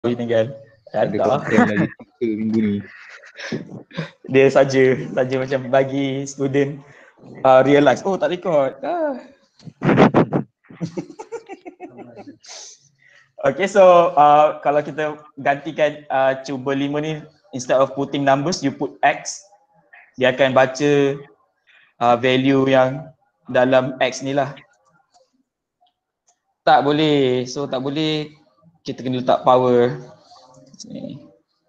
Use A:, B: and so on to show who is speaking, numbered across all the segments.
A: ini kan.
B: Ada content lagi minggu ni.
A: Dia saja macam bagi student realize, oh tak record. Okay, so kalau kita gantikan cuba 5 ni, instead of putting numbers, you put X. Dia akan baca value yang dalam X ni lah. Tak boleh, so tak boleh, kita kena letak power sini.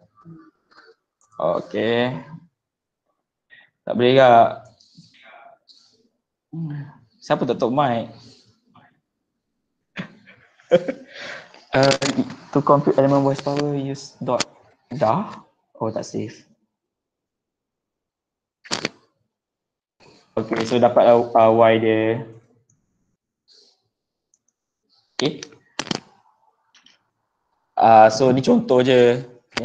A: Okay, tak boleh tak? Siapa tutup mic? To compute element voice power use dot. Dah? Oh tak save. Okay, so dapat Y dia. Okay. So ni contoh je. Okay.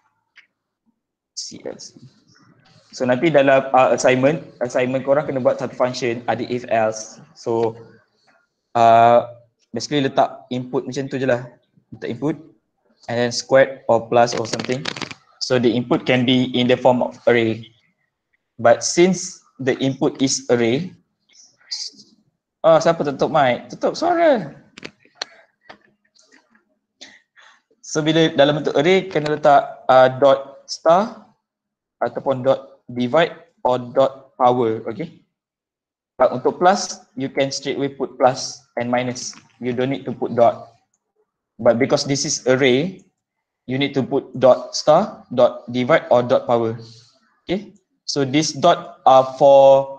A: So nanti dalam assignment korang kena buat satu function, ada if else. So basically letak input macam tu je lah. Letak input and then squared or plus or something. So the input can be in the form of array. But since the input is array, siapa tutup mic? Tutup suara. So bila dalam bentuk array kena letak dot star ataupun dot divide or dot power, okay? But untuk plus, you can straight away put plus and minus. You don't need to put dot. But because this is array, you need to put dot star, dot divide or dot power. Okay? So this dot are for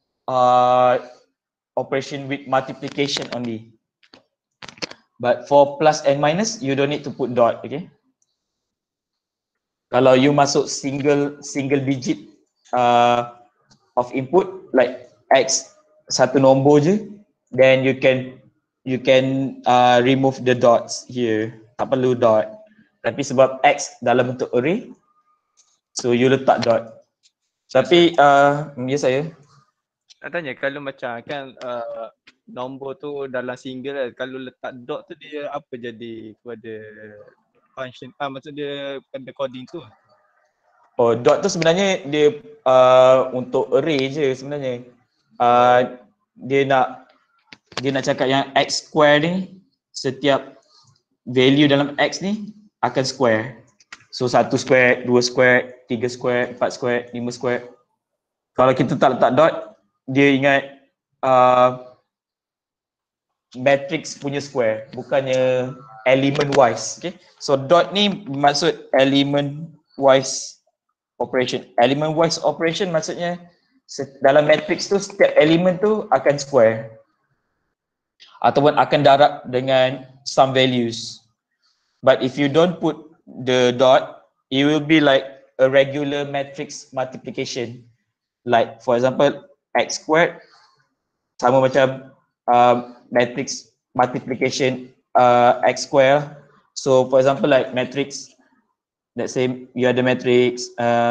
A: operation with multiplication only. But for plus and minus, you don't need to put dot, okay? Kalau you masuk single digit of input like X satu nombor je, then you can remove the dots here. Tak perlu dot. Tapi sebab X dalam bentuk array, so you letak dot. Tapi ya saya
C: nak tanya, kalau macam kan nombor tu dalam single kan, kalau letak dot tu dia apa jadi kepada function, maksud dia pada coding tu?
A: Oh, dot tu sebenarnya dia untuk array je sebenarnya. Dia nak cakap yang X square ni, setiap value dalam X ni akan square. So 1 square, 2 square, 3 square, 4 square, 5 square. Kalau kita tak letak dot, dia ingat matrix punya square, bukannya element wise. Okay? So dot ni maksud element wise operation. Element wise operation maksudnya dalam matrix tu setiap elemen tu akan square ataupun akan darab dengan some values. But if you don't put the dot, it will be like a regular matrix multiplication. Like for example, X squared sama macam matrix multiplication X square. So for example, like matrix, let's say you have the matrix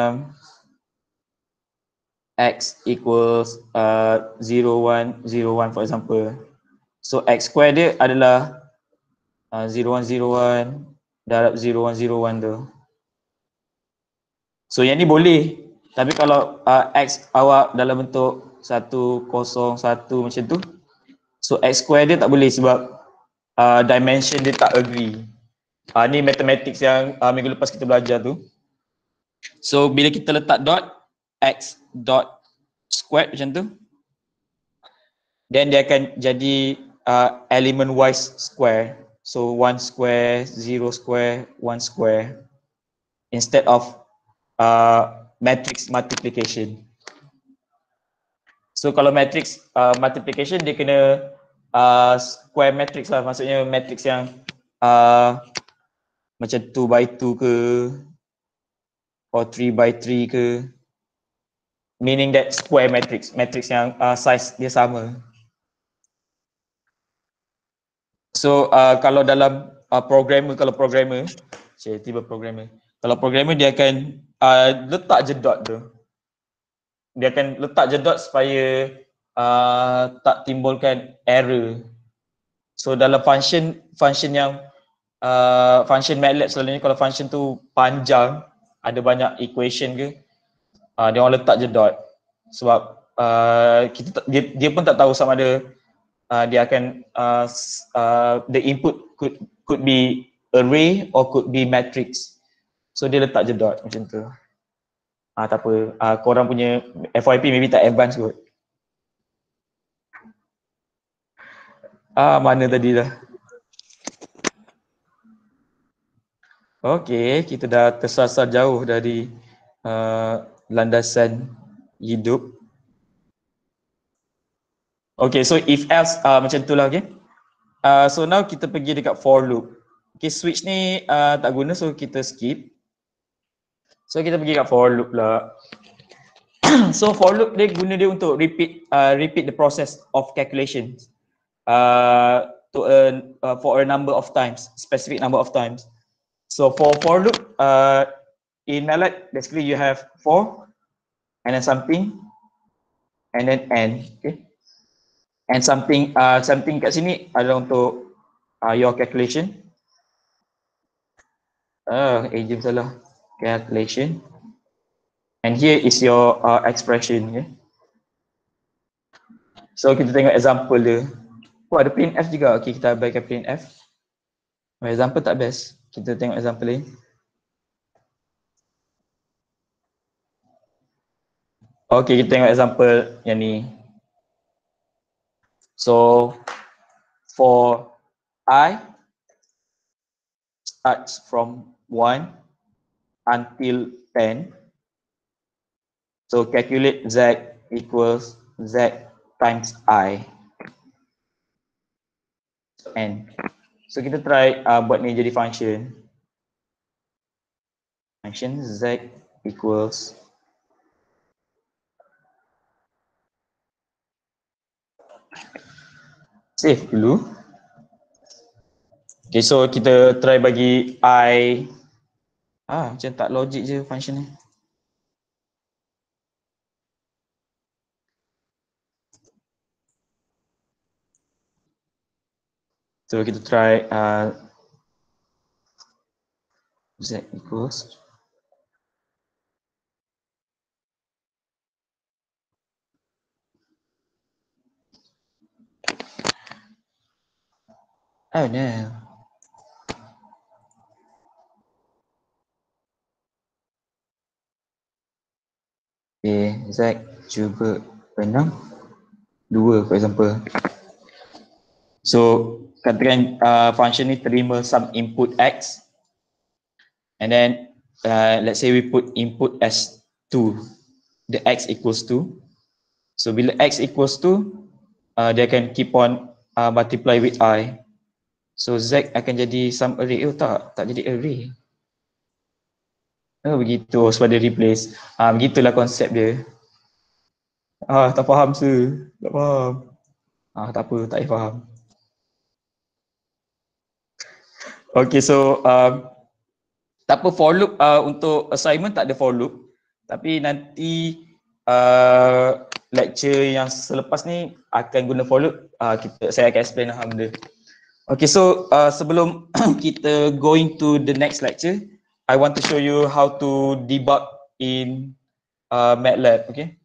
A: X equals 0, 1, 0, 1 for example. So X square dia adalah 0, 1, 0, 1 darab 0, 1, 0, 1 tu. So yang ni boleh, tapi kalau X awak dalam bentuk 1, 0, 1 macam tu, so X square dia tak boleh sebab dimension dia tak agree. Ni mathematics yang minggu lepas kita belajar tu. So bila kita letak dot, X dot squared macam tu, then dia akan jadi element wise square. So 1 square, 0 square, 1 square instead of matrix multiplication. So kalau matrix multiplication dia kena square matrix lah, maksudnya matrix yang macam 2 by 2 ke or 3 by 3 ke, meaning that square matrix, matrix yang size dia sama. So kalau dalam programmer, kalau programmer dia akan letak je dot tu. Dia akan letak je dot supaya tak timbulkan error. So dalam function yang function MATLAB selalunya kalau function tu panjang, ada banyak equation ke, dia orang letak je dot. Sebab dia pun tak tahu sama ada dia akan the input could be array or could be matrix. So dia letak je dot macam tu. Tak apa, korang punya FYP maybe tak advance kot. Mana tadi dah? Okay, kita dah tersasar jauh dari landasan hidup. Okay, so if else macam tu lah, okay. So now kita pergi dekat for loop. Okay, switch ni tak guna, so kita skip. So kita pergi kat for loop lah. So for loop dia guna dia untuk repeat the process of calculation for a number of times, specific number of times. So for loop in MATLAB basically you have for and then something and then n, okay. And something kat sini adalah untuk your calculation. Agent salah. Calculation. And here is your expression, okay. So kita tengok example dia. Ada printf juga. Okay, kita abaikan printf. Example tak best. Kita tengok example lain. Okay, kita tengok example yang ni. So for I starts from 1 until 10. So calculate z equals z times I n. So kita try buat ni jadi function. Function z equals save dulu. Okay, so kita try bagi I macam tak logik je function ni. So kita try z equals oh no. Okay, z cuba 6 2 for example. So katakan function ni terima some input x and then let's say we put input as 2, the x equals 2. So bila x equals 2, dia akan keep on multiply with I. So z akan jadi some array. Tak jadi array. Begitu sebab dia replace. Begitulah konsep dia. Tak faham se. Tak faham. Tak apa, tak payah faham. Okay, so tak apa for loop untuk assignment tak ada for loop. Tapi nanti lecture yang selepas ni akan guna for loop. Saya akan explain benda. Okay, so sebelum kita going to the next lecture, I want to show you how to debug in MATLAB, okay.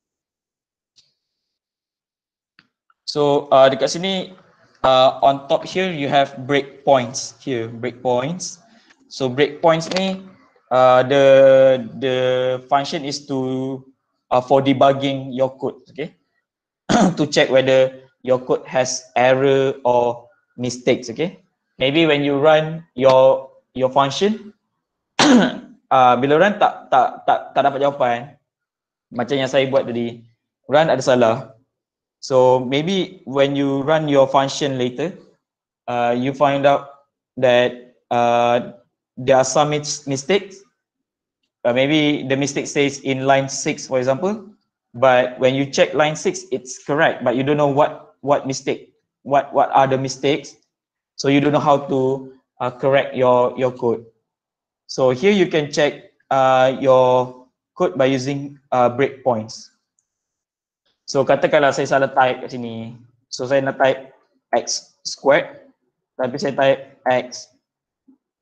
A: So dekat sini on top here you have breakpoints here, breakpoints. So breakpoints ni the function is to for debugging your code, okay. To check whether your code has error or mistakes, okay. Maybe when you run your function bila run tak dapat jawapan macam yang saya buat tadi, run ada salah. So maybe when you run your function later, you find out that there are some mistakes. Maybe the mistake says in line 6, for example, but when you check line 6, it's correct, but you don't know what mistake, what are the mistakes. So you don't know how to correct your code. So here you can check your code by using breakpoints. So katakanlah saya salah type kat sini. So saya nak type x squared tapi saya type x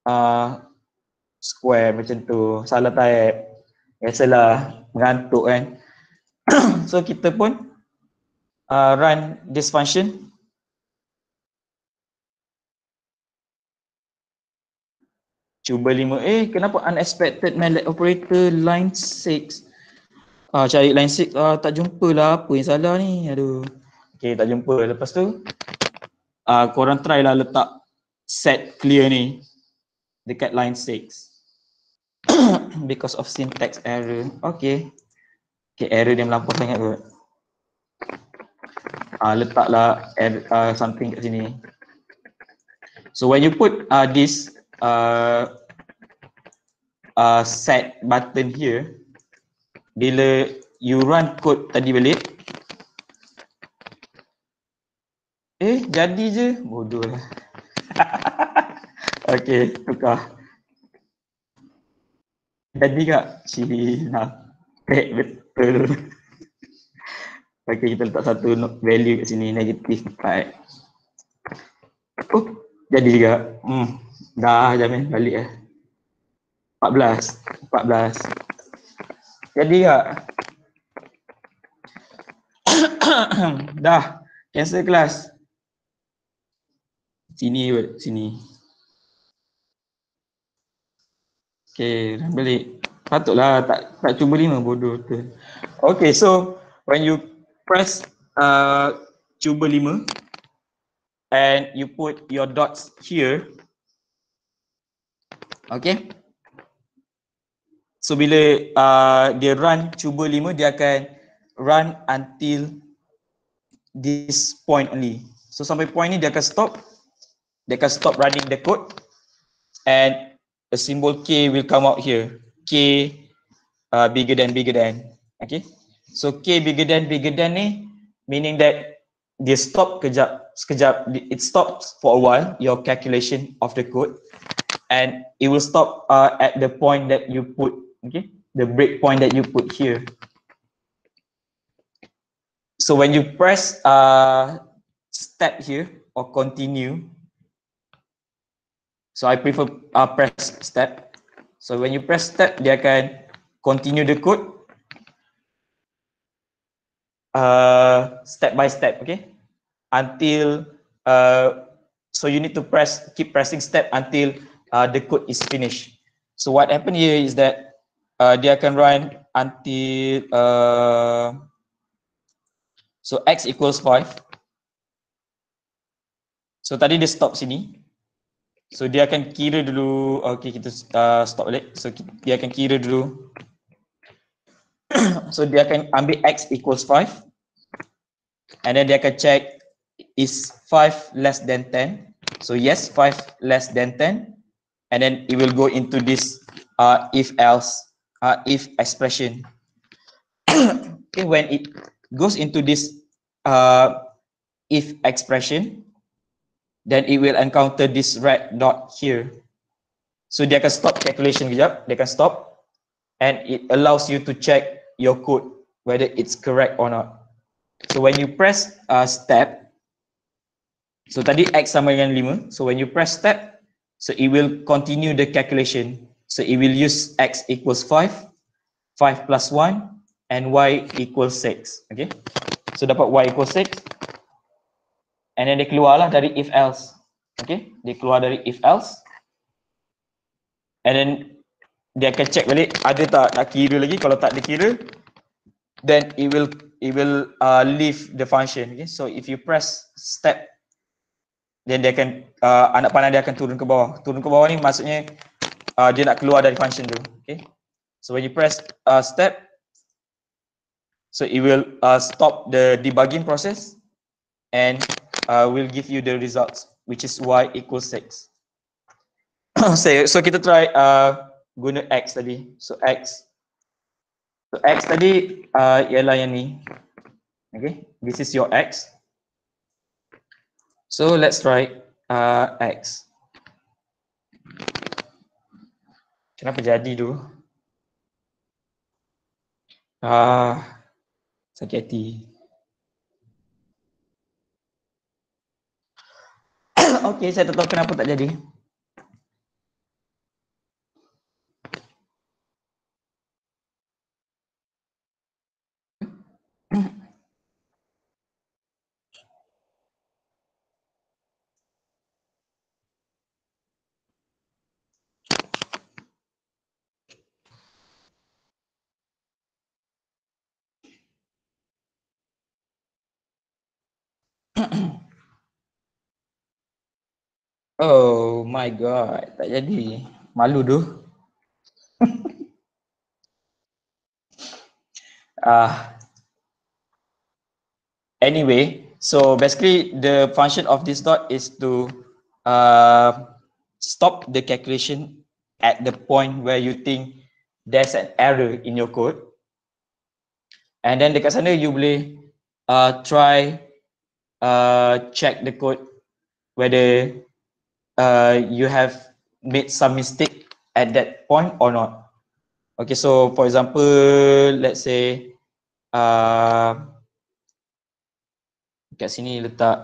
A: square macam tu, salah type. Biasalah mengantuk kan. So kita pun run this function. Cuba 5. Kenapa unexpected mallet operator line 6? Cari line 6 tak jumpa lah, apa yang salah ni? Aduh. Okay, tak jumpa. Lepas tu korang try lah letak set clear ni dekat line 6. Because of syntax error. Okay, error dia melampau sangat kot. Letaklah something kat sini. So when you put this set button here, bila you run code tadi balik, jadi je, bodoh lah. Okay, tukar. Jadi tak? Cina. Betul. Okay, kita letak satu value kat sini, negative 4. Jadi juga. Dah jamin balik lah. 14. Jadi tak? Dah. Cancel kelas. Sini. Okay, balik. Patutlah tak cuba 5, bodoh tu. Okay, so when you press cuba 5 and you put your dots here. Okay. So bila dia run cuba 5, dia akan run until this point only. So sampai point ni dia akan stop. Dia akan stop running the code and a symbol K will come out here. K bigger than. Okay. So K bigger than ni meaning that dia stop sekejap. It stops for a while your calculation of the code and it will stop at the point that you put. Okay, the break point that you put here. So when you press step here or continue, so I prefer press step. So when you press step, dia akan continue the code step by step, okay? Until so you need to keep pressing step until the code is finished. So what happened here is that dia akan run until so x equals 5. So tadi dia stop sini. So dia akan kira dulu. Okay, kita stop balik. So dia akan kira dulu. So dia akan ambil x equals 5. And then dia akan check is 5 less than 10. So yes, 5 less than 10. And then it will go into this if else. If expression. Okay, when it goes into this if expression, then it will encounter this red dot here. So dia akan stop calculation kejap, dia akan stop and it allows you to check your code whether it's correct or not. So when you press step, so tadi x sama dengan 5, so when you press step, so it will continue the calculation. So it will use x equals 5, 5 plus 1, and y equals 6. Okay. So dapat y equals 6. And then dia keluarlah dari if else. Okay. Dia keluar dari if else. And then dia akan check balik ada tak nak kira lagi. Kalau tak dikira, then it will leave the function. Okay. So if you press step, then dia akan anak panah dia akan turun ke bawah. Turun ke bawah ni maksudnya dia nak keluar dari function tu. Okay. So when you press step, so it will stop the debugging process and will give you the results, which is y equals 6. So kita try guna x tadi. So x tadi ialah yang ni. Okay, this is your x. So let's try x. Kenapa jadi tu? Sakit hati. Okay, saya tak tahu kenapa tak jadi. Oh my god, tak jadi. Malu tu. Anyway, so basically the function of this dot is to stop the calculation at the point where you think there's an error in your code. And then dekat sana you boleh try check the code whether you have made some mistake at that point or not. Okay, so for example, let's say kat sini letak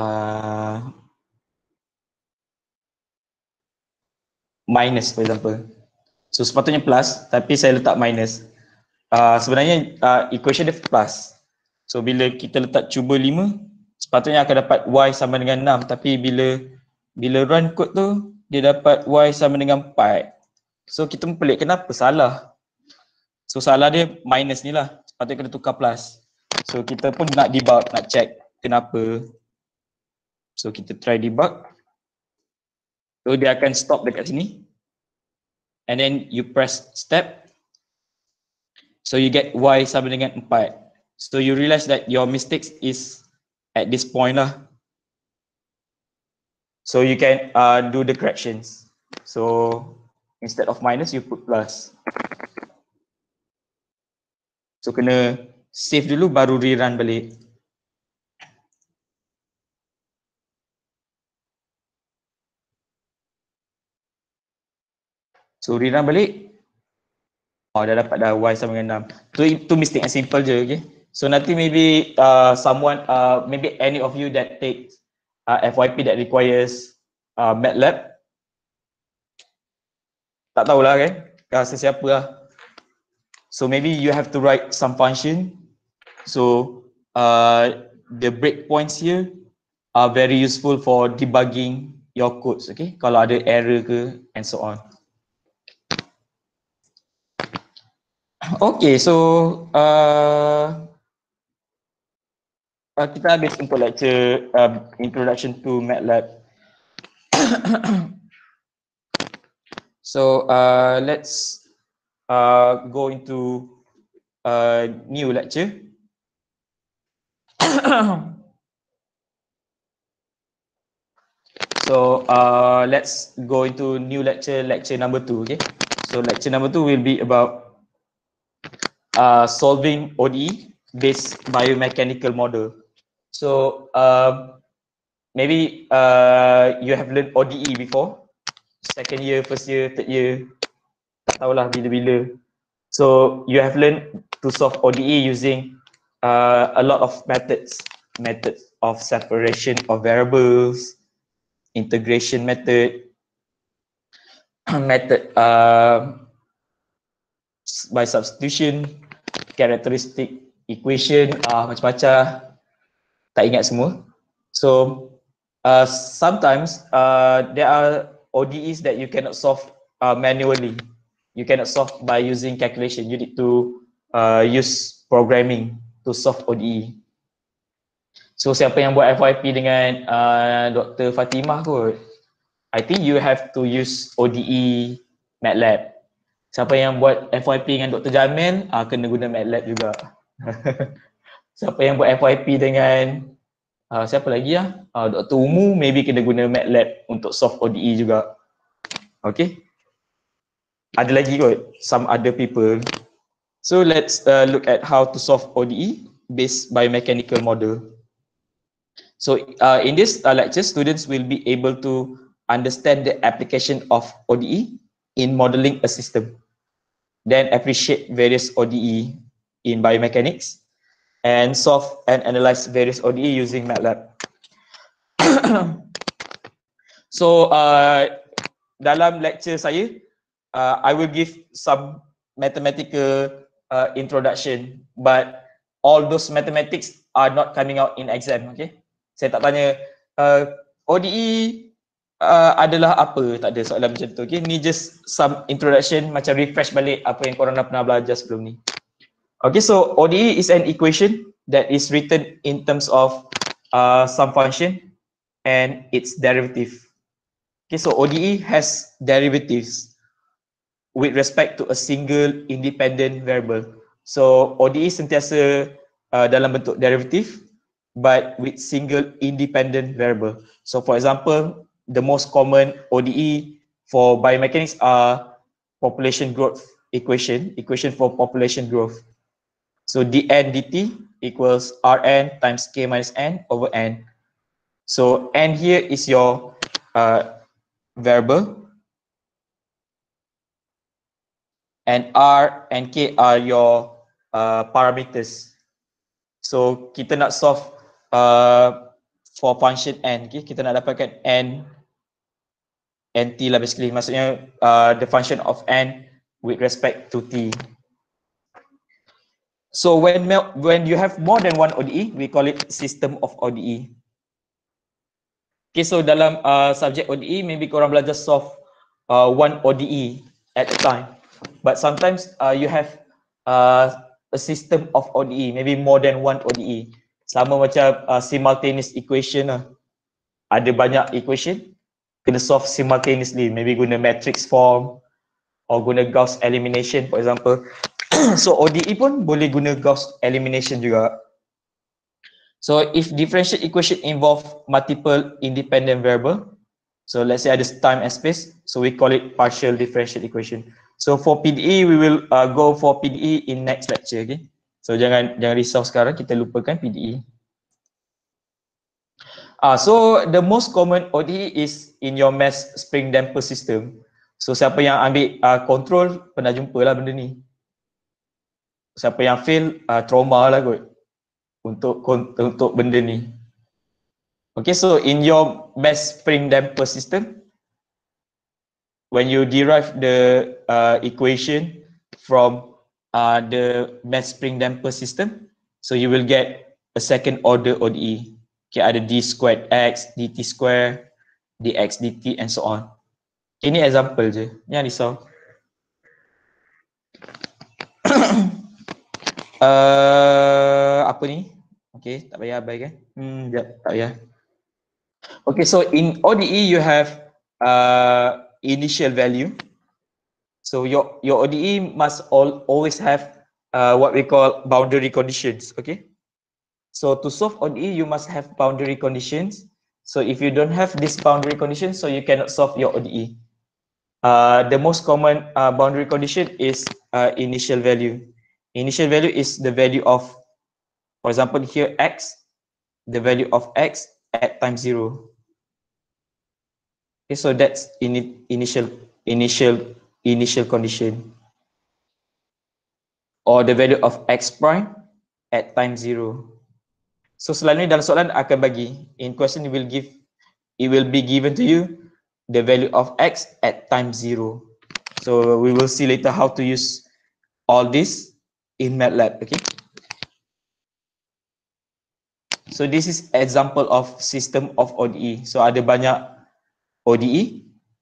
A: minus for example. So sepatutnya plus tapi saya letak minus. Sebenarnya equation dia plus. So bila kita letak cuba 5, sepatutnya akan dapat y sama dengan 6, tapi bila run code tu dia dapat y sama dengan 4. So kita pun pelik, kenapa salah? So salah dia minus ni lah, sepatutnya kena tukar plus. So kita pun nak debug, nak check kenapa. So kita try debug. So dia akan stop dekat sini. And then you press step. So you get y sama dengan 4. So you realize that your mistakes is at this point lah. So you can do the corrections. So instead of minus you put plus. So kena save dulu baru rerun balik. So rerun balik. Oh, dah dapat dah y sama dengan 6. Tu mistake yang simple je, okay. So nanti maybe someone, maybe any of you that takes FYP that requires MATLAB, tak tahulah kan, sesiapa lah. So maybe you have to write some function. So the breakpoints here are very useful for debugging your codes, okay. Kalau ada error ke and so on. Okay, so kita habis untuk lecture introduction to MATLAB. So let's go into a new lecture. So let's go into new lecture number 2, okay. So lecture number 2 will be about solving ODE based biomechanical model. So maybe you have learned ODE before, second year, first year, third year, tak tahulah bila-bila. So you have learned to solve ODE using a lot of methods of separation of variables, integration method, method by substitution, characteristic equation, macam-macam, tak ingat semua. So sometimes there are ODEs that you cannot solve manually. You cannot solve by using calculation. You need to use programming to solve ODE. So siapa yang buat FYP dengan Dr. Fatimah kot, I think you have to use ODE MATLAB. Siapa yang buat FYP dengan Dr. Jamil, kena guna MATLAB juga. Siapa yang buat FYP dengan siapa lagi lah? Dr. Umu, maybe kena guna MATLAB untuk solve ODE juga. Okay. Ada lagi kot, some other people. So let's look at how to solve ODE based biomechanical model. So in this lecture, students will be able to understand the application of ODE in modeling a system, then appreciate various ODE in biomechanics, and solve and analyze various ODE using MATLAB. So dalam lecture saya, I will give some mathematical introduction, but all those mathematics are not coming out in exam, okay? Saya tak tanya ODE adalah apa, tak ada soalan macam tu, okay? Ni just some introduction, macam refresh balik apa yang korang dah pernah belajar sebelum ni. Okay, so ODE is an equation that is written in terms of some function and its derivative. Okay, so ODE has derivatives with respect to a single independent variable. So ODE sentiasa dalam bentuk derivative but with single independent variable. So for example, the most common ODE for biomechanics are population growth equation for population growth. So dn dt equals Rn times k minus n over n. So n here is your variable and R and K are your parameters. So kita nak solve for function n, okay? Kita nak dapatkan n nt lah basically, maksudnya the function of n with respect to t. So when you have more than one ODE, we call it system of ODE. Okay, so dalam subject ODE, maybe korang belajar solve one ODE at a time. But sometimes you have a system of ODE, maybe more than one ODE. Sama macam simultaneous equation lah. Ada banyak equation, kena solve simultaneously. Maybe guna matrix form or guna Gauss elimination for example. So ODE pun boleh guna Gauss elimination juga. So if differential equation involve multiple independent variable, so let's say ada time and space, so we call it partial differential equation. So for PDE, we will go for PDE in next lecture, okay? So jangan risau sekarang, kita lupakan PDE. So the most common ODE is in your mass spring damper system. So siapa yang ambil control pernah jumpa lah benda ni. Siapa yang fail trauma lah kot untuk benda ni. Okay, so in your mass spring damper system, when you derive the equation from the mass spring damper system, so you will get a second order ODE. Okay, ada d squared x, dt square, dx dt and so on. Okay, ini example je, jangan risau. Apa ni? Okay, tak payah abaikan. Tak payah. Okay, so in ODE you have initial value. So your ODE must always have what we call boundary conditions. Okay, so to solve ODE you must have boundary conditions. So if you don't have this boundary condition, so you cannot solve your ODE. The most common boundary condition is initial value. Initial value is the value of, for example here x, the value of x at time 0. Okay, so that's initial condition. Or the value of x prime at time 0. So selalunya dalam soalan akan bagi, in question it will be given to you the value of x at time 0. So we will see later how to use all this in MATLAB, okay? So this is example of system of ODE. So ada banyak ODE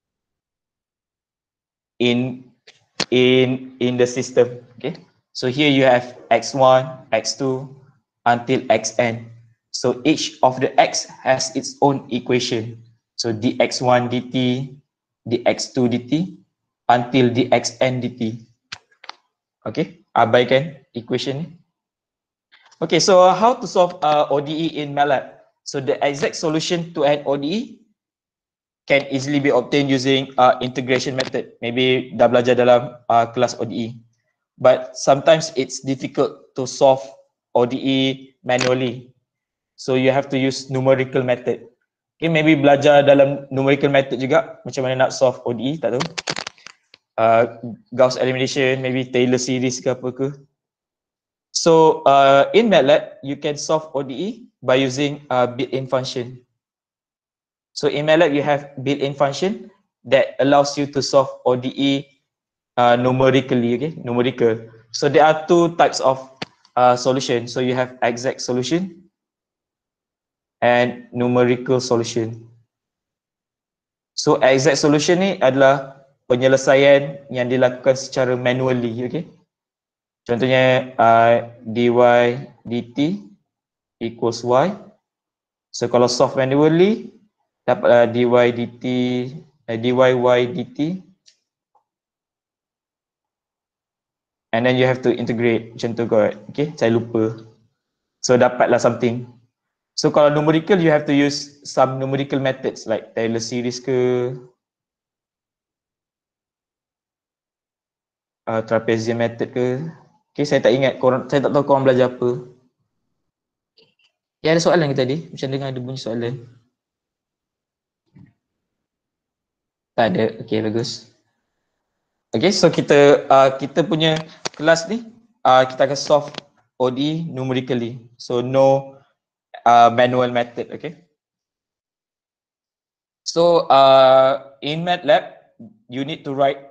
A: in the system, okay? So here you have x1, x2 until xn. So each of the x has its own equation. So dx1 dt, dx2 dt until dxn dt. Okay, abaikan equation ni. Okay, so how to solve ODE in MATLAB? So the exact solution to an ODE can easily be obtained using integration method. Maybe dah belajar dalam kelas ODE. But sometimes it's difficult to solve ODE manually. So you have to use numerical method. Okay, maybe belajar dalam numerical method juga, macam mana nak solve ODE, tak tahu. Gauss elimination, maybe Taylor series ke apa ke. So in MATLAB, you can solve ODE by using built-in function. So in MATLAB, you have built-in function that allows you to solve ODE numerically, okay, numerical. So there are two types of solution. So you have exact solution and numerical solution. So exact solution ni adalah penyelesaian yang dilakukan secara manually, okay. Contohnya dy dt equals y So kalau solve manually, dapat dy dt, dy y dt, and then you have to integrate macam tu kot. Okay, saya lupa. So dapatlah something. So kalau numerical, you have to use some numerical methods like Taylor series ke, trapezium method ke. Okay, saya tak ingat, saya tak tahu korang belajar apa. Ya, ada soalan ke tadi? Macam dengar ada bunyi soalan. Tak ada. Okay, bagus. Okay, so kita punya kelas ni, kita akan solve ODE numerically. So no manual method, okay? So in MATLAB, you need to write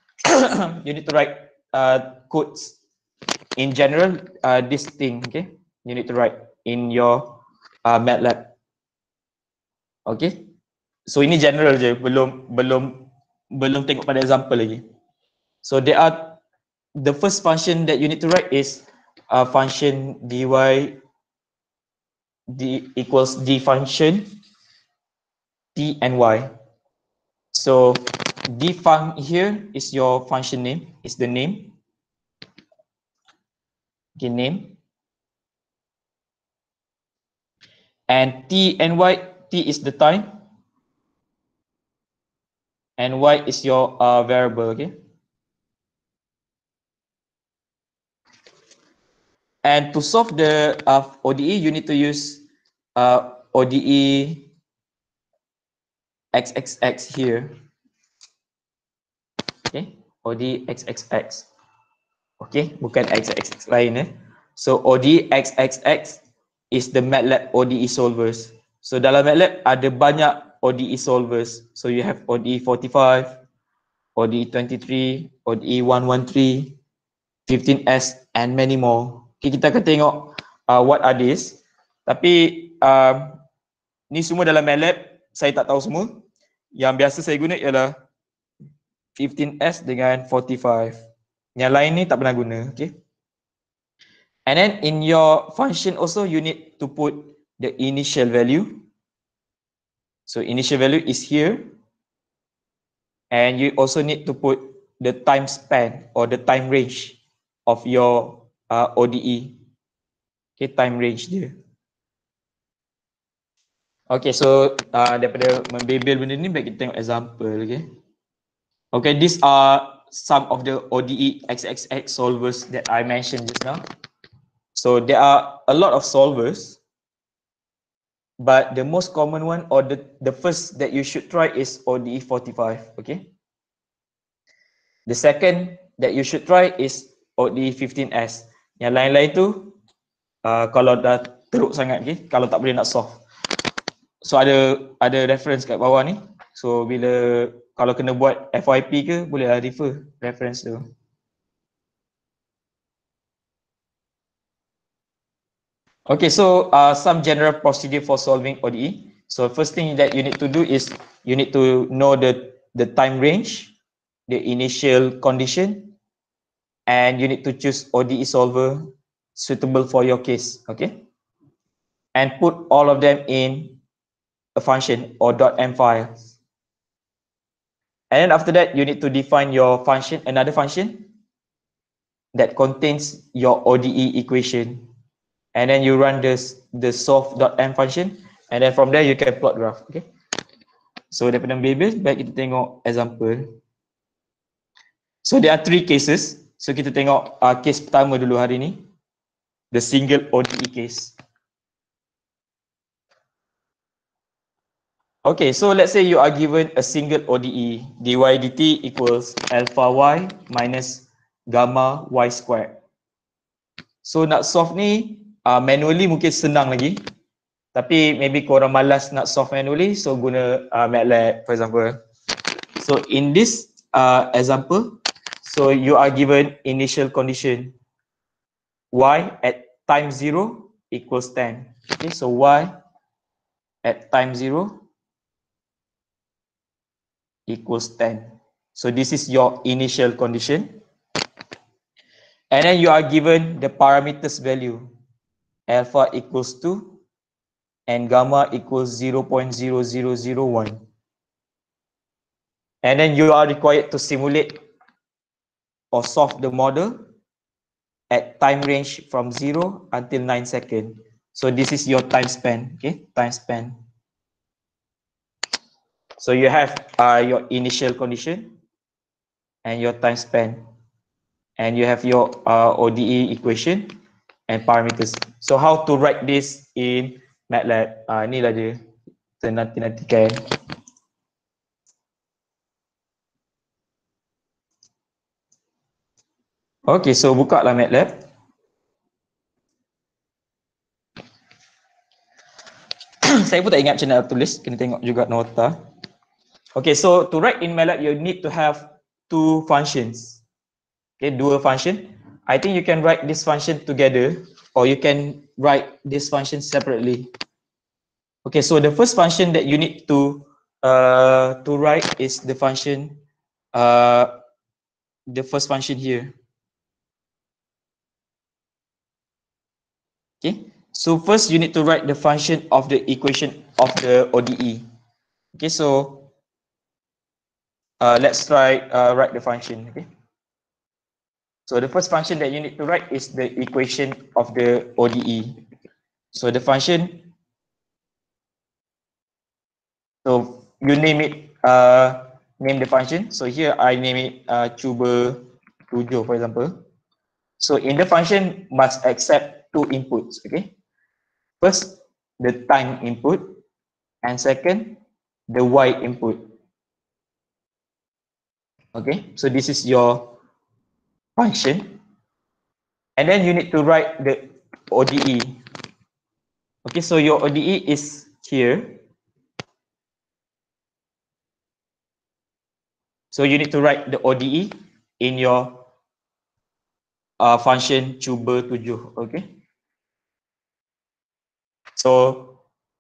A: codes. In general, this thing, okay? You need to write in your MATLAB. Okay? So ini general je, belum tengok pada example lagi. So there are, the first function that you need to write is function dy equals d function t and y. So d func here is your function name, is the name. Okay, name. And t and y, t is the time, and y is your variable, okay? And to solve the ODE, you need to use ODE XXX here. Okay, ODE XXX. Okay, bukan XXX lain. So ODE XXX is the MATLAB ODE solvers. So dalam MATLAB ada banyak ODE solvers. So you have ODE 45, ODE 23, ODE 113, 15S and many more. Okay, kita akan tengok what are these. Tapi ni semua dalam MATLAB, saya tak tahu semua. Yang biasa saya guna ialah 15S dengan 45. Yang lain ni tak pernah guna, okay? And then in your function also you need to put the initial value. So initial value is here. And you also need to put the time span or the time range of your ODE. Okay, time range dia. Okay, so daripada membebel benda ni, baik kita tengok example, okay? Okay, these are some of the ODE XXX solvers that I mentioned just now. So there are a lot of solvers, but the most common one or the first that you should try is ODE 45, okay? The second that you should try is ODE 15S. Yang lain-lain tu kalau dah teruk sangat, okay? Kalau tak boleh nak solve. So ada reference kat bawah ni. So bila kalau kena buat FYP ke, bolehlah refer reference tu. Okay, so some general procedure for solving ODE. So first thing that you need to do is you need to know the time range, the initial condition, and you need to choose ODE solver suitable for your case, okay? And put all of them in a function or .m file. And then after that, you need to define your function, another function that contains your ODE equation. And then you run the solve.m function, and then from there you can plot graph, okay? So daripada bebel, baik kita tengok example. So there are 3 cases. So kita tengok case pertama dulu hari ni, the single ODE case. Okay, so let's say you are given a single ODE, dy dt equals alpha y minus gamma y squared. So nak solve ni manually mungkin senang lagi. Tapi maybe korang malas nak solve manually, so guna MATLAB for example. So in this example, so you are given initial condition y at time 0 equals 10. Okay, so y at time 0 equals 10. So this is your initial condition. And then you are given the parameters value. Alpha equals 2, and gamma equals 0.0001. And then you are required to simulate or solve the model at time range from 0 until 9 seconds. So this is your time span, okay? Time span. So you have your initial condition and your time span. And you have your ODE equation and parameters. So how to write this in MATLAB? Inilah dia. Kita nanti-nantikan. Okay, so buka lah MATLAB. Saya pun tak ingat macam nak tulis, kena tengok juga nota. Okay, so to write in MATLAB, you need to have two functions. Okay, dua function. I think you can write this function together, or you can write this function separately. Okay, so the first function that you need to write is the function, the first function here. Okay, so first you need to write the function of the equation of the ODE. Okay, so let's try write the function. Okay, so the first function that you need to write is the equation of the ODE. So the function, so you name it, name the function. So here I name it cuba 7, for example. So in the function must accept two inputs. Okay, first the time input, and second the y input. Okay, so this is your function, and then you need to write the ODE. Okay, so your ODE is here. So you need to write the ODE in your function cuba 7. Okay, so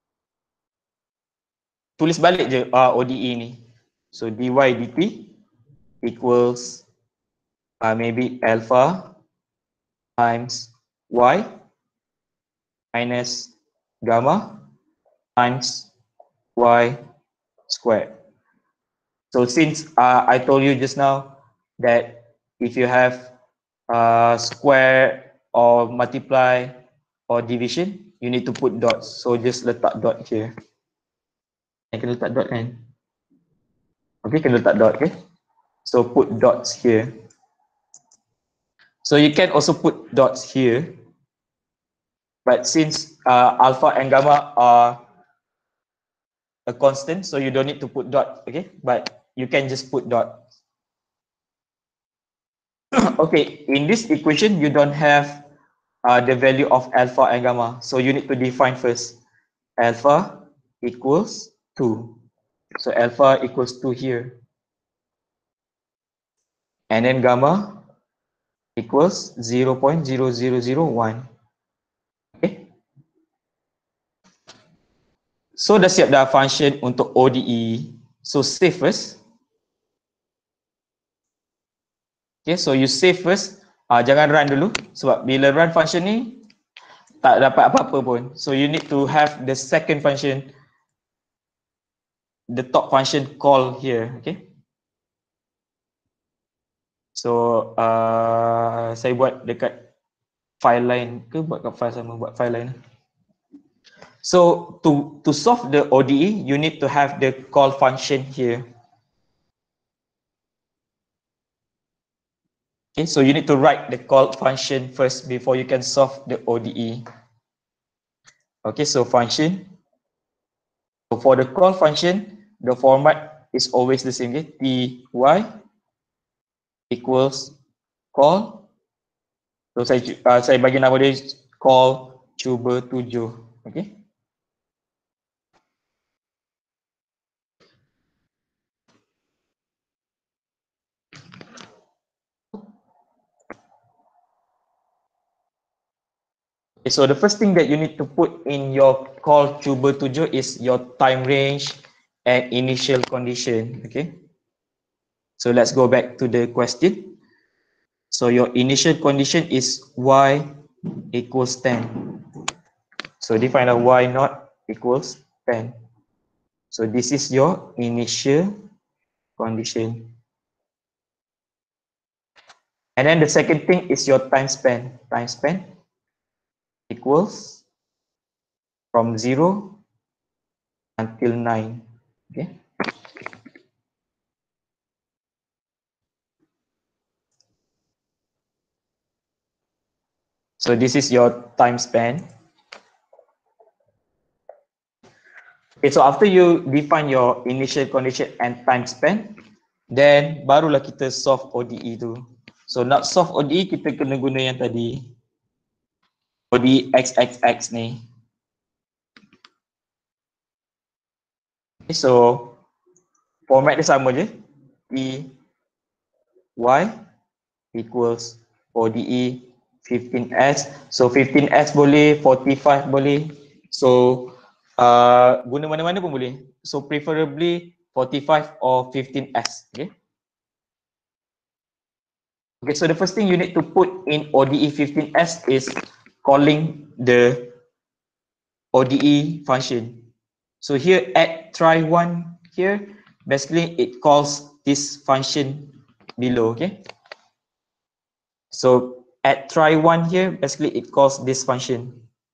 A: tulis balik je ODE ni. So dy dt equals maybe alpha times y minus gamma times y squared. So since I told you just now that if you have square or multiply or division, you need to put dots. So just letak dot here. Kena letak dot kan? Okay, kena letak dot, okay? So put dots here. So you can also put dots here. But since alpha and gamma are a constant, so you don't need to put dot, okay? But you can just put dot. Okay, in this equation, you don't have the value of alpha and gamma. So you need to define first. Alpha equals 2. So alpha equals 2 here. And then gamma equals 0.0001. Okay. So dah siap dah function untuk ODE. So save first. Okay, so you save first. Jangan run dulu sebab bila run function ni tak dapat apa-apa pun. So you need to have the second function, the top function call here. Okay. So saya buat dekat file lain ke buat kat file sama, buat file lain. So to solve the ODE, you need to have the call function here. Okay, so you need to write the call function first before you can solve the ODE. Okay, so function. So for the call function, the format is always the same. Okay, ty equals call. So saya bagi nama dia call cuba 7. Okay. Okay, so the first thing that you need to put in your call cuba 7 is your time range and initial condition. Okay. So let's go back to the question. So your initial condition is y equals 10. So define a y naught equals 10. So this is your initial condition. And then the second thing is your time span. Time span equals from 0 until 9. Okay. So this is your time span. Okay, so after you define your initial condition and time span, then barulah kita solve ODE tu. So nak solve ODE, kita kena guna yang tadi. ODE XXX ni. Okay, so format dia sama je. T Y equals ODE 15S. So 15S boleh, 45 boleh. So guna mana-mana pun boleh. So preferably 45 or 15S. Okay. Okay, so the first thing you need to put in ODE 15S is calling the ODE function. So here at try one here, basically it calls this function below, okay? So at try one here, basically it calls this function.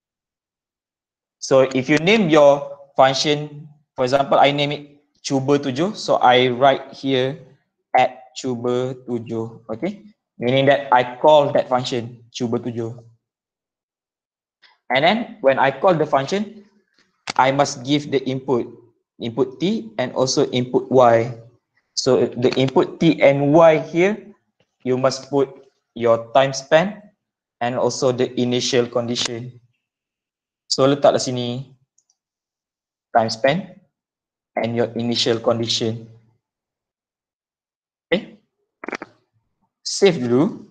A: So if you name your function, for example, I name it cuba 7, so I write here at cuba 7, okay? Meaning that I call that function cuba 7. And then when I call the function, I must give the input T and also input Y. So the input T and Y here, you must put your time span and also the initial condition. So letaklah sini time span and your initial condition. Okay. Save dulu.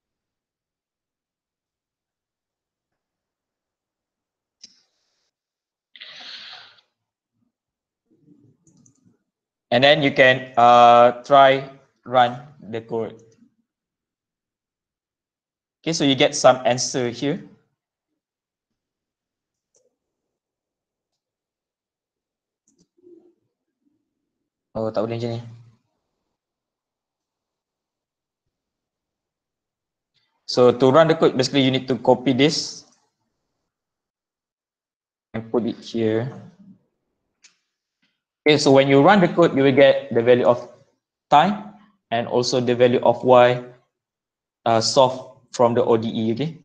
A: And then you can try run the code. Okay, so you get some answer here. Oh, tak boleh macam ni. So to run the code, basically you need to copy this and put it here. Okay, so when you run the code, you will get the value of time and also the value of Y solved from the ODE, okay?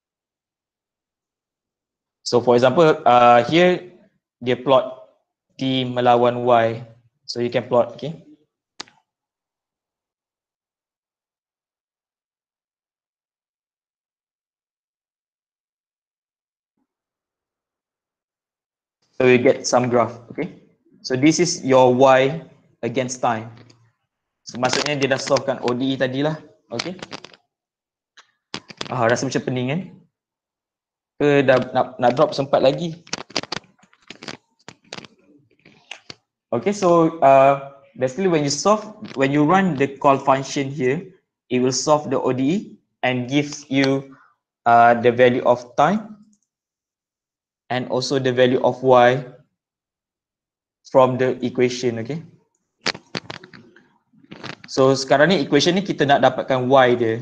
A: So for example, here dia plot T melawan Y. So you can plot, okay? So you get some graph, okay? So this is your Y against time. So maksudnya dia dah solvekan ODE tadilah, okay? Rasa macam pening kan? Ke dah nak drop sempat lagi? Okay, so basically when you run the call function here, it will solve the ODE and gives you the value of time and also the value of Y from the equation, okay? So sekarang ni equation ni kita nak dapatkan Y dia.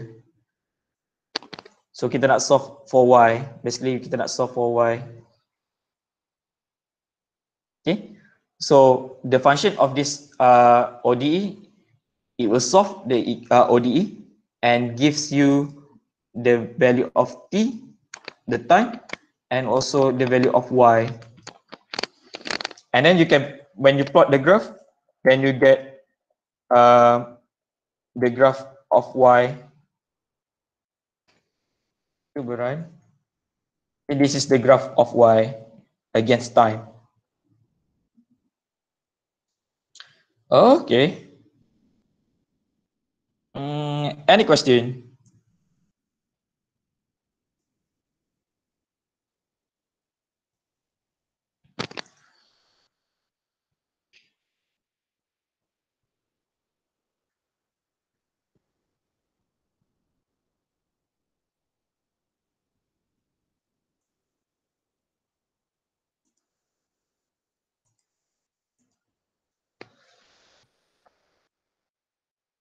A: So kita nak solve for Y. Basically kita nak solve for Y. Okay? So the function of this ODE, it will solve the ODE and gives you the value of T, the time, and also the value of Y. And then you can, when you plot the graph, then you get the graph of Y. And this is the graph of Y against time. Okay. Any question?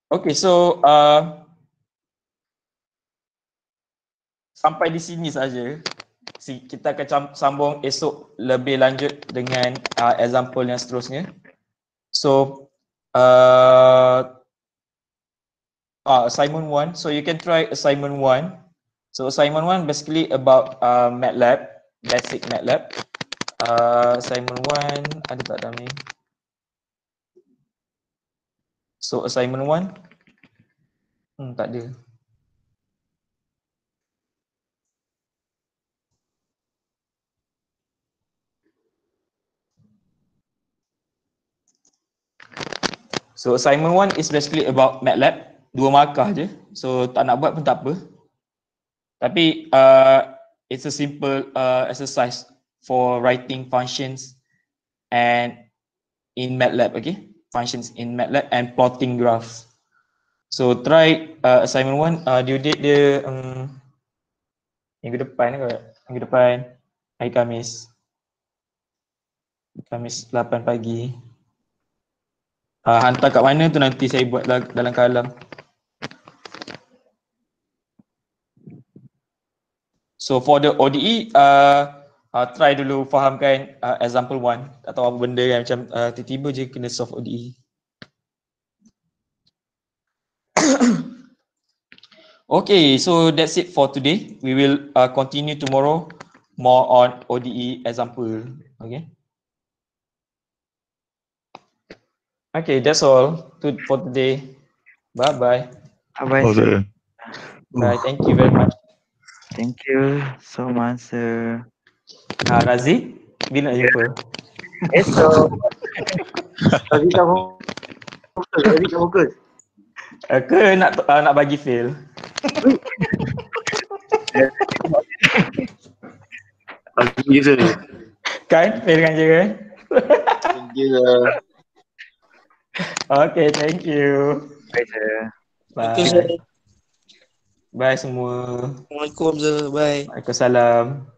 A: Okay, so sampai di sini saja. Kita akan sambung esok lebih lanjut dengan example yang seterusnya. So assignment 1. So you can try assignment 1. So assignment 1 basically about MATLAB, basic MATLAB. Assignment 1 ada tak dalam ni? So assignment 1 tak ada. So assignment 1 is basically about MATLAB, 2 markah je. So tak nak buat pun tak apa. Tapi it's a simple exercise for writing functions and in MATLAB, okay? Functions in MATLAB and plotting graphs. So try assignment 1, due date dia minggu depan kot. Minggu depan hari Khamis. Khamis 8 pagi. Hantar kat mana tu nanti saya buat dalam kalam. So for the ODE, try dulu fahamkan example 1. Tak tahu apa benda kan, macam tiba-tiba je kena solve ODE. Okay, so that's it for today. We will continue tomorrow more on ODE example. Okay. Okay, that's all for today. Bye-bye.
D: Bye-bye.
B: Okay.
A: Bye, thank you very much.
D: Thank you so much, sir.
A: Razi, bila nak jumpa?
D: Esok. Razi tak fokus.
A: Ke nak bagi fail?
B: Pagi je sir.
A: Kan? Fail kan je kan?
B: Thank you sir.
A: Okay, thank you.
D: Bye, sir.
A: Bye.
E: Okay, sir.
A: Bye semua.
E: Assalamualaikum, sir. Bye.
A: Waalaikumsalam.